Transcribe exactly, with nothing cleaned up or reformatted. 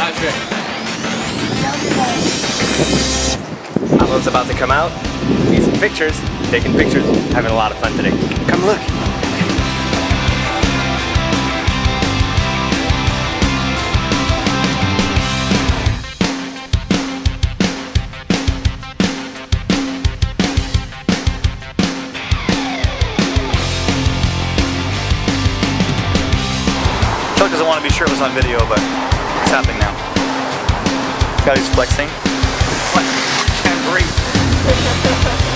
Patrick. Apollo's about to come out. Need some pictures. Taking pictures. Having a lot of fun today. Come look. Chuck doesn't want to be sure it was on video, but it's happening now. Got he's flexing. Flex. Can't breathe.